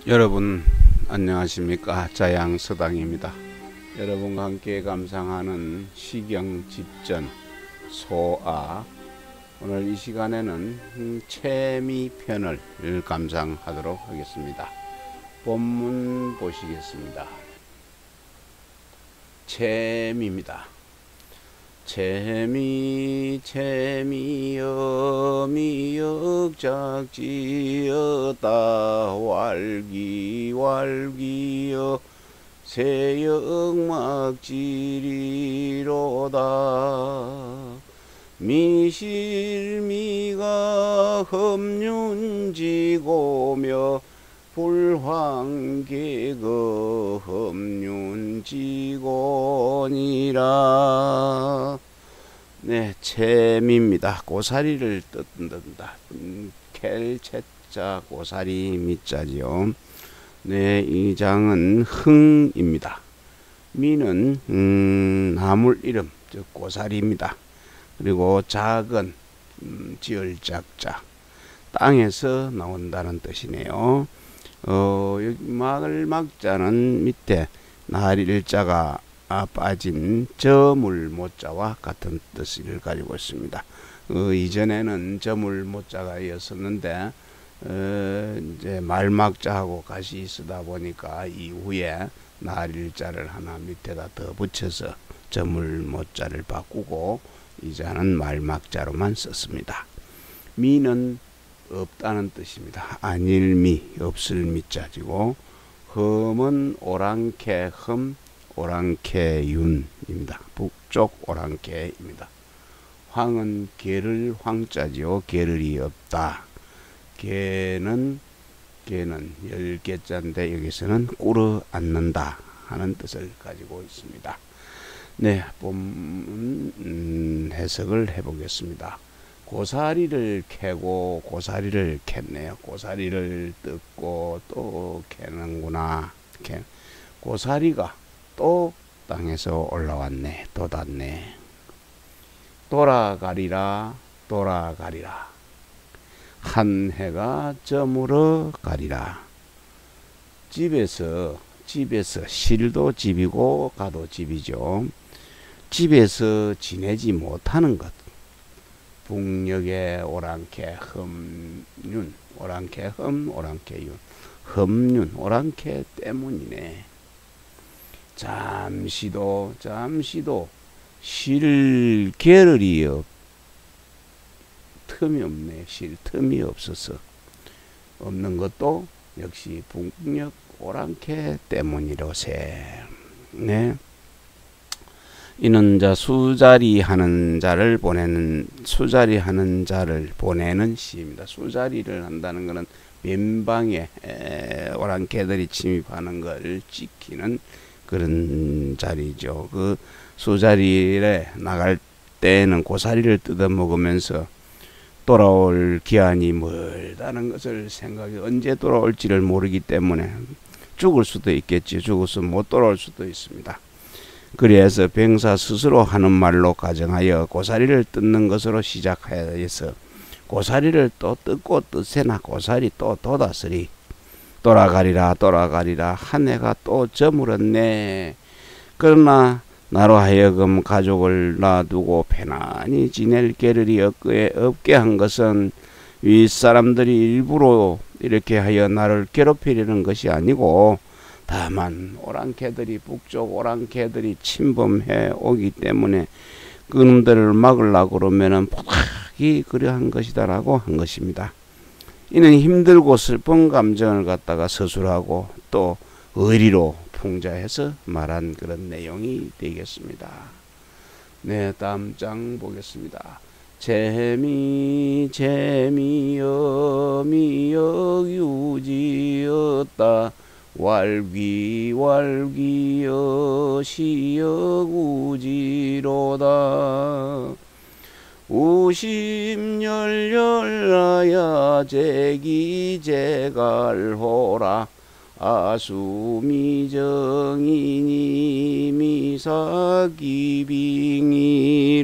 여러분 안녕하십니까. 자양서당입니다. 여러분과 함께 감상하는 시경집전 소아, 오늘 이 시간에는 채미편을 감상하도록 하겠습니다. 본문 보시겠습니다. 채미입니다. 채미 채미여 미역작지었다 왈기왈기여 새역막지리로다 미실미가 험륜지고며 불황계거 험륜지고니라. 네, 채미입니다. 고사리를 뜯는다. 켈채자 고사리 미자지요. 네, 이 장은 흥입니다. 미는 나물 이름, 즉 고사리입니다. 그리고 작은 지을작자, 땅에서 나온다는 뜻이네요. 여기 마을막자는 밑에 나일자가 빠진 저물모자와 같은 뜻을 가지고 있습니다. 이전에는 저물모자가 있었는데 이제 말막자하고 같이 쓰다 보니까 이후에 나일자를 하나 밑에다 더 붙여서 저물모자를 바꾸고 이제는 말막자로만 썼습니다. 미는 없다는 뜻입니다. 아닐미, 없을 미자지고, 험은 오랑캐 험, 오랑캐윤입니다. 북쪽 오랑캐입니다. 황은 게를 황자지요. 게를이 없다. 게는 10개자인데 여기서는 꿇어 앉는다 하는 뜻을 가지고 있습니다. 네, 본문 해석을 해보겠습니다. 고사리를 캐고 고사리를 캤네요. 고사리를 뜯고 또 캐는구나. 고사리가 또 땅에서 올라왔네. 돋았네. 돌아가리라 돌아가리라. 한 해가 저물어 가리라. 집에서 실도 집이고 가도 집이죠. 집에서 지내지 못하는 것. 북녘의 오랑캐 험륜, 오랑캐 험, 오랑캐윤, 험륜, 오랑캐 때문이네. 잠시도 쉴 겨를이 틈이 없네. 쉴 틈이 없어서 없는 것도 역시 북녘 오랑캐 때문이로세. 네. 이는 수자리 하는 자를 보내는 시입니다. 수자리를 한다는 것은 맨방에 오랑캐들이 침입하는 것을 지키는 그런 자리죠. 그 수자리에 나갈 때는 고사리를 뜯어 먹으면서 돌아올 기한이 멀다는 것을 생각해 언제 돌아올지를 모르기 때문에 죽을 수도 있겠지. 죽어서 못 돌아올 수도 있습니다. 그래서 병사 스스로 하는 말로 가정하여 고사리를 뜯는 것으로 시작하여서 고사리를 또 뜯고 뜯으나 고사리 또 돋았으리. 돌아가리라 돌아가리라. 한 해가 또 저물었네. 그러나 나로 하여금 가족을 놔두고 편안히 지낼 겨를이 없게 한 것은 윗사람들이 일부러 이렇게 하여 나를 괴롭히려는 것이 아니고 다만 오랑캐들이 북쪽 오랑캐들이 침범해 오기 때문에 그놈들을 막으려고 그러면은 부탁이 그러한 것이다라고 한 것입니다. 이는 힘들고 슬픈 감정을 갖다가 서술하고 또 의리로 풍자해서 말한 그런 내용이 되겠습니다. 네, 다음 장 보겠습니다. 채미여 미역유지였다 왈기왈기여 시역우지로다. 우심열열하야 제기제갈호라 아수미정이니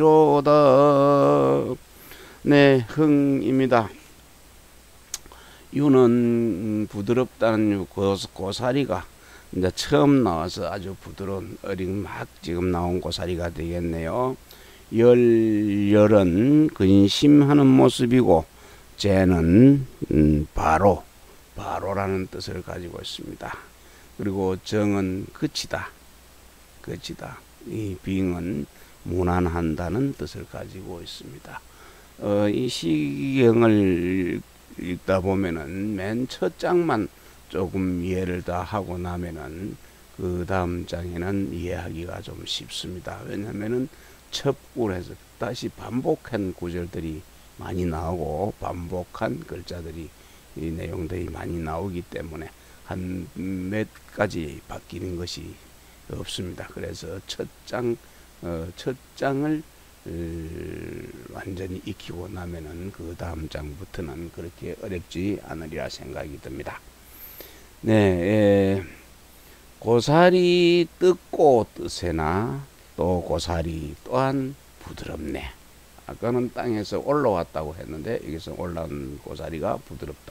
미사기빙이로다. 네, 흥입니다. 유는 부드럽다는 고사리가 이제 처음 나와서 아주 부드러운 어린 막 지금 나온 고사리가 되겠네요. 열은 근심하는 모습이고 재는 바로라는 뜻을 가지고 있습니다. 그리고 정은 그치다. 이 빙은 무난한다는 뜻을 가지고 있습니다. 이 시경을 읽다 보면은 맨 첫 장만 조금 이해를 다 하고 나면은 그 다음 장에는 이해하기가 좀 쉽습니다. 왜냐면은 첫 구에서 다시 반복한 구절들이 많이 나오고 반복한 글자들이 이 내용들이 많이 나오기 때문에 한 몇 가지 바뀌는 것이 없습니다. 그래서 첫 장을 완전히 익히고 나면은 그 다음 장부터는 그렇게 어렵지 않으리라 생각이 듭니다. 네, 고사리 뜯고 뜨세나 또 고사리 또한 부드럽네. 아까는 땅에서 올라왔다고 했는데 여기서 올라온 고사리가 부드럽다.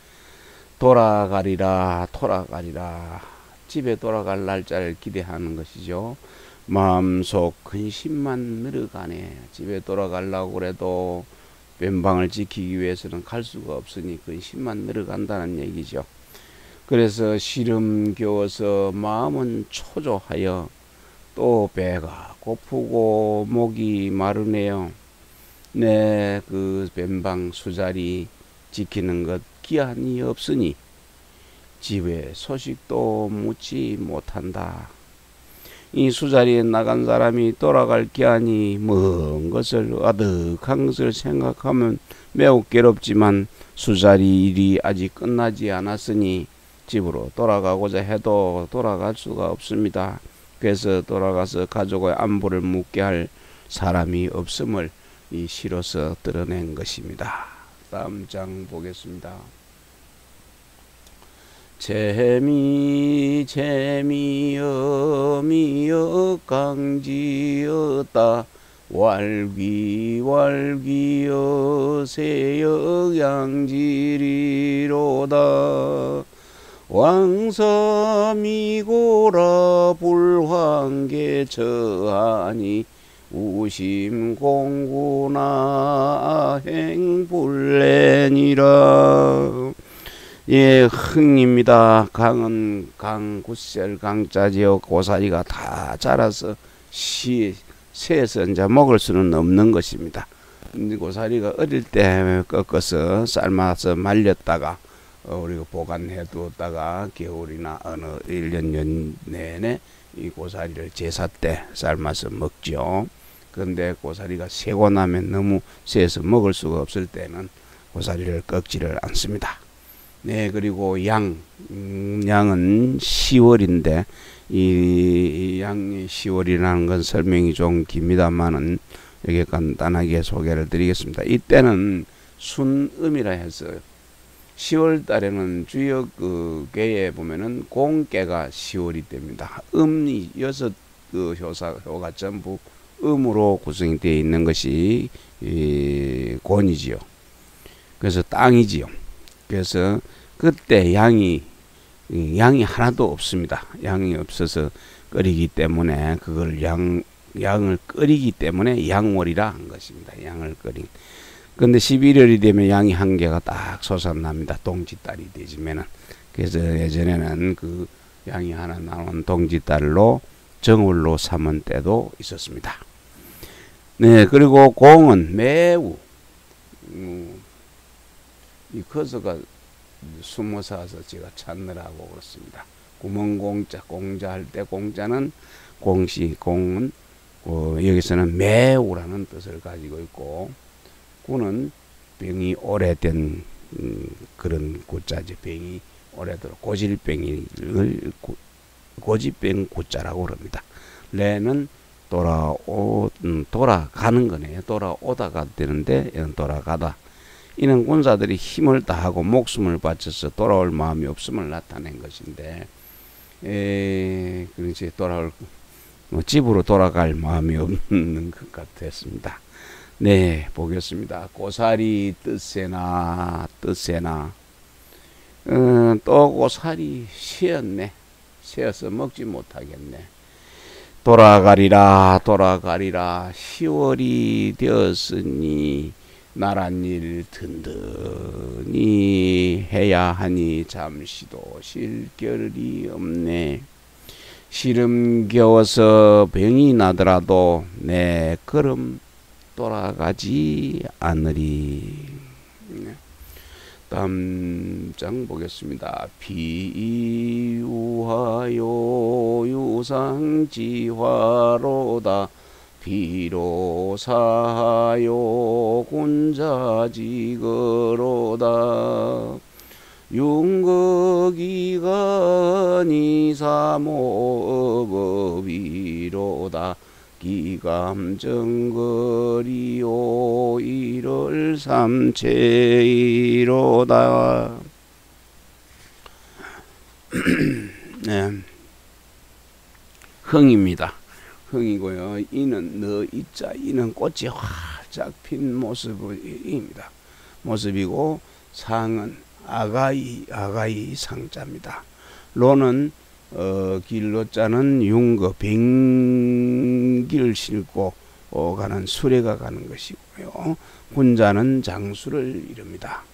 돌아가리라 집에 돌아갈 날짜를 기대하는 것이죠. 마음속 근심만 늘어가네. 집에 돌아가려고 그래도 변방을 지키기 위해서는 갈 수가 없으니 근심만 늘어간다는 얘기죠. 그래서 시름겨워서 마음은 초조하여 또 배가 고프고 목이 마르네요. 네, 그 변방 수자리 지키는 것 기한이 없으니 집에 소식도 묻지 못한다. 이 수자리에 나간 사람이 돌아갈 기한이 먼 것을 아득한 것을 생각하면 매우 괴롭지만 수자리 일이 아직 끝나지 않았으니 집으로 돌아가고자 해도 돌아갈 수가 없습니다. 그래서 돌아가서 가족의 안부를 묻게 할 사람이 없음을 이 시로서 드러낸 것입니다. 다음 장 보겠습니다. 재미 어미여 강지었다 왈귀여 세역 양지리로다 왕삼이고라 불황계 처하니 우심공구나 행불레니라. 예, 흥입니다. 강은 강구셀 강자지요. 고사리가 다 자라서 새에서 이제 먹을 수는 없는 것입니다. 고사리가 어릴 때 꺾어서 삶아서 말렸다가 우리가 보관해 두었다가 겨울이나 어느 1년 내내 이 고사리를 제사 때 삶아서 먹죠. 그런데 고사리가 새고 나면 너무 새서 먹을 수가 없을 때는 고사리를 꺾지를 않습니다. 네, 그리고 양은 10월인데 이 양이 10월이라는 건 설명이 좀 깁니다만은 여기 간단하게 소개를 드리겠습니다. 이때는 순음이라 해서 10월 달에는 주요 그 계에 보면은 공계가 10월이 됩니다. 음이 6 그 효가 전부 음으로 구성이 되어 있는 것이 곤이지요. 그래서 땅이지요. 그래서 그때 양이 하나도 없습니다. 양이 없어서 끓이기 때문에 그걸 양을 끓이기 때문에 양월이라 한 것입니다. 양을 끓인. 근데 11월이 되면 양이 한 개가 딱 솟아납니다. 동지달이 되지면은. 그래서 예전에는 그 양이 하나 나온 동지달로 정월로 삼은 때도 있었습니다. 네, 그리고 공은 매우 이 커서가 숨어서 와서 제가 찾느라고 그렇습니다. 구멍공자, 공자할 때 공자는 공은 여기서는 매우라는 뜻을 가지고 있고 구는 병이 오래된 그런 구자지. 병이 오래도록 고질병을 고질병 구자라고 그럽니다. 레는 돌아가는 거네요. 돌아오다가 되는데 돌아가다. 이는 군사들이 힘을 다하고 목숨을 바쳐서 돌아올 마음이 없음을 나타낸 것인데, 그렇지 집으로 돌아갈 마음이 없는 것 같았습니다. 네, 보겠습니다. 고사리 뜻세나 떠고 살이 새었네. 새어서 먹지 못하겠네. 돌아가리라 돌아가리라 10월이 되었으니 나랏일 든든히 해야 하니 잠시도 쉴 겨를이 없네. 시름겨워서 병이 나더라도 내 걸음 돌아가지 않으리. 다음 장 보겠습니다. 비유하여 유상지화로다 비로사하여 군자지거로다 윤거기간이 사모업이로다 기감정거리오 일월 삼체이로다. 네. 흥입니다. 흥이고요. 이는 너 이자 이는 꽃이 활짝 핀 모습입니다. 모습이고 상은 아가이 상자입니다. 로는 길로자는 윤거 병기를 싣고 가는 수레가 가는 것이고요. 군자는 장수를 이릅니다.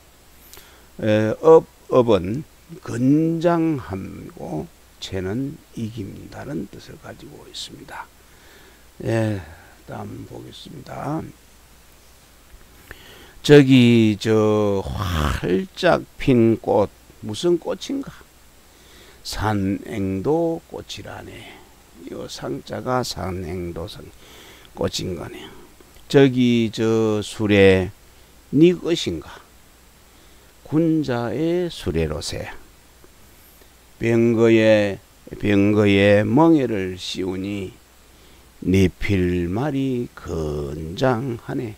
업은 건장함이고 채는 이긴다는 뜻을 가지고 있습니다. 다음 보겠습니다. 저기 저 활짝 핀 꽃 무슨 꽃인가? 산앵도 꽃이라네. 이 상자가 산앵도 꽃인 거네요. 저기 저 수레 네 것인가? 군자의 수레로세. 병거에 멍에를 씌우니 네 필말이 건장하네.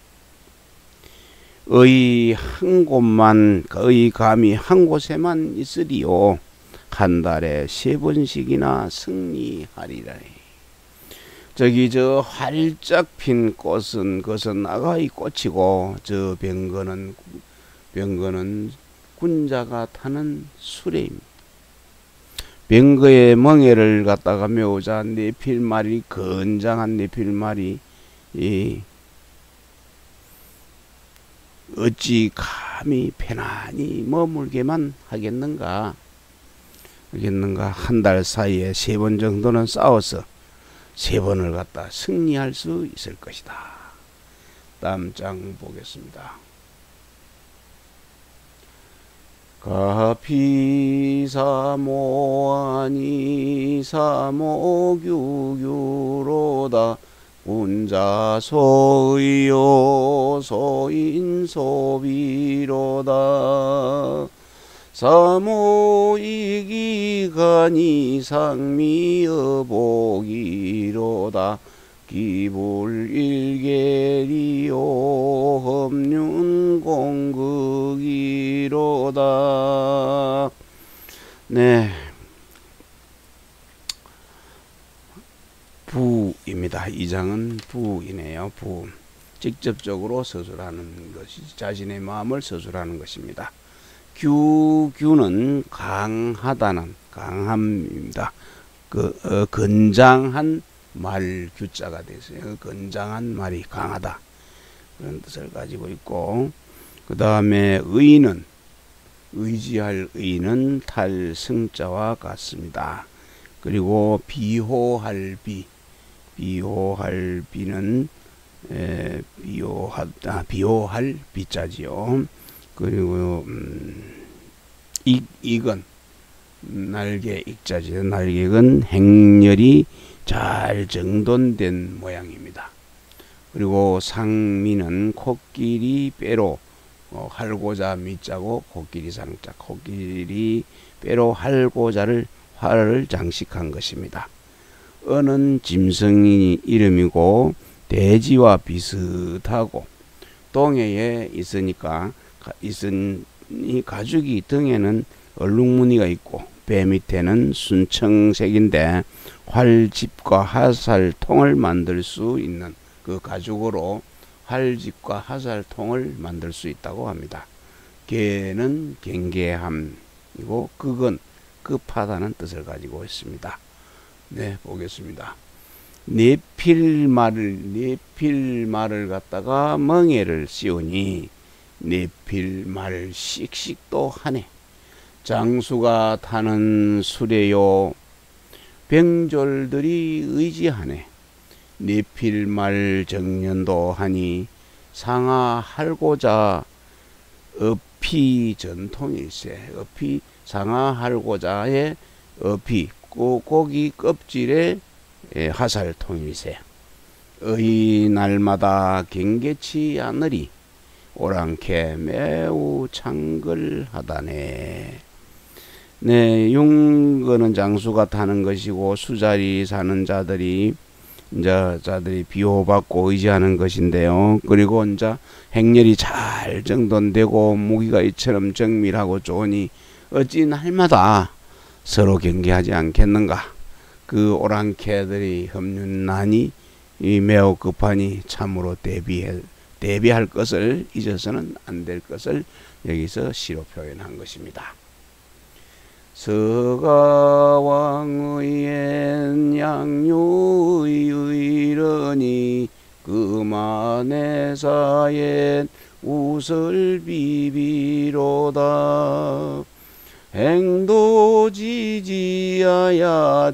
의 한 곳만 의 감이 한 곳에만 있으리요. 한 달에 3번씩이나 승리하리라. 저기 저 활짝 핀 꽃은 그것은 아가이 꽃이고 저 병거는 군자가 타는 수레입니다. 병거의 멍에를 갖다가 메우자 네 필말이 건장한 네 필말이 어찌 감히 편안히 머물게만 하겠는가? 한 달 사이에 3번 정도는 싸워서 3번을 갖다 승리할 수 있을 것이다. 다음 장 보겠습니다. 가피사모하니 사모규규로다 운자소의요 소인소비로다 사모이기간이 상미여보기로다 기불일계리요 법륜공극이로다. 네, 부입니다. 이 장은 부이네요. 부. 직접적으로 서술하는 것이 자신의 마음을 서술하는 것입니다. 규는 강하다는 강함입니다. 건장한 말 규자가 되어요. 건장한 말이 강하다 그런 뜻을 가지고 있고, 그 다음에 의는 의지할 의는 탈승자와 같습니다. 그리고 비호할 비는 비호할 비자지요. 그리고 익은 날개 익자지요. 날개는 행렬이 잘 정돈된 모양입니다. 그리고 상미는 코끼리 빼로 할고자 미자고 코끼리 상자, 코끼리 빼로 할고자를 활을 장식한 것입니다. 어는 짐승이 이름이고 돼지와 비슷하고 동해에 있으니까 있으니 가죽이 등에는 얼룩무늬가 있고 배 밑에는 순청색인데 활집과 하살통을 만들 수 있는 그 가죽으로 활집과 하살통을 만들 수 있다고 합니다. 개는 경계함, 이고 극은 급하다는 뜻을 가지고 있습니다. 네, 보겠습니다. 내필말을 갖다가 멍에를 씌우니 내필말 씩씩도 하네. 장수가 타는 수레요 병졸들이 의지하네. 내필말 정년도 하니 상하할고자 어피 전통일세. 어피 상하할고자의 어피 고기 껍질에 화살통일세. 의 날마다 경계치 않으리 오랑캐 매우 창걸하다네. 네, 융거는 장수가 타는 것이고 수자리 사는 자들이 비호받고 의지하는 것인데요. 그리고 행렬이 잘 정돈되고 무기가 이처럼 정밀하고 좋으니 어찌 날마다 서로 경계하지 않겠는가. 그 오랑캐들이 험륜나니 매우 급하니 참으로 대비할 것을 잊어서는 안 될 것을 여기서 시로 표현한 것입니다. 서가왕의엔 양유의의러니 그만해사엔 우설비비로다. 행도지지하야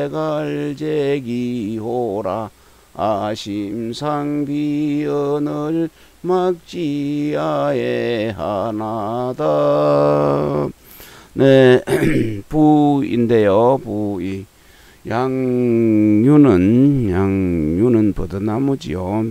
제갈제기호라 아심상비언을 막지하에 하나다. 네, 부인데요. 부이 양유는 버드나무지요.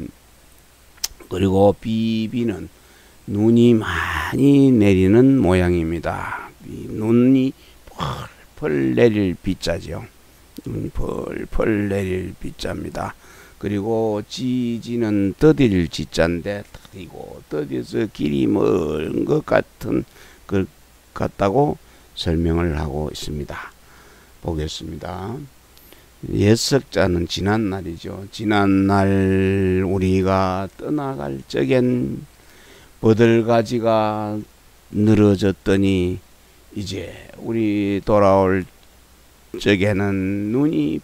그리고 비비는 눈이 많이 내리는 모양입니다. 눈이 펄펄 내릴 비자죠. 눈이 펄펄 내릴 비자입니다. 그리고 지지는 더딜 지자인데 이고 더디서 길이 먼 것 같다고 설명을 하고 있습니다. 보겠습니다. 예석자는 지난날이죠. 지난날 우리가 떠나갈 적엔 버들가지가 늘어졌더니 이제 우리 돌아올 적에는 눈이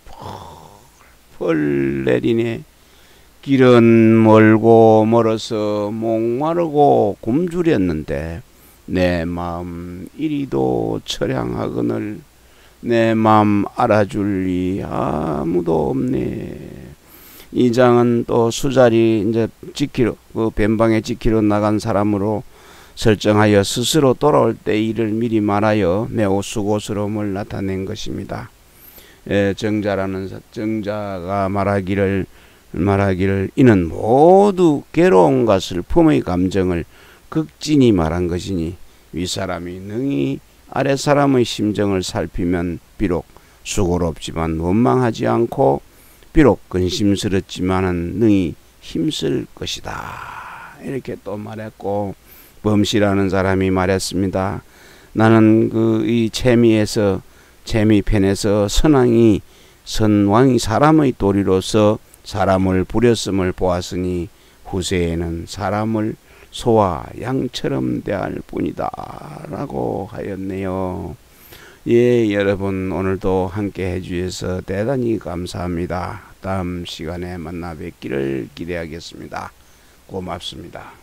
펄펄 내리네. 길은 멀어서 목마르고 굶주렸는데 내 마음 이리도 처량하거늘 내 마음 알아줄리 아무도 없네. 이 장은 또 수자리 이제 지키러 변방에 지키러 나간 사람으로 설정하여 스스로 돌아올 때 일을 미리 말하여 매우 수고스러움을 나타낸 것입니다. 정자가 말하기를 이는 모두 괴로움과 슬픔의 감정을 극진히 말한 것이니 윗사람이 능히 아랫사람의 심정을 살피면 비록 수고롭지만 원망하지 않고 비록 근심스럽지만은 능히 힘쓸 것이다. 이렇게 또 말했고 범시라는 사람이 말했습니다. 나는 이 채미편에서 선왕이 사람의 도리로서 사람을 부렸음을 보았으니 후세에는 사람을 소와 양처럼 대할 뿐이다 라고 하였네요. 예, 여러분 오늘도 함께 해주셔서 대단히 감사합니다. 다음 시간에 만나 뵙기를 기대하겠습니다. 고맙습니다.